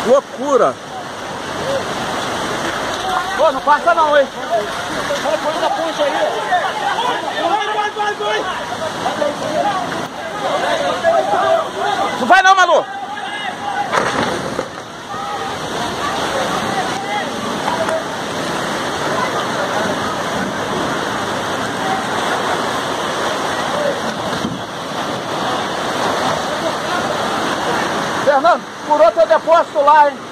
Loucura. Pô, não passa não, hein? Põe na ponte aí. Vai. Não vai não, Manu. Fernando, furou teu depósito lá, hein?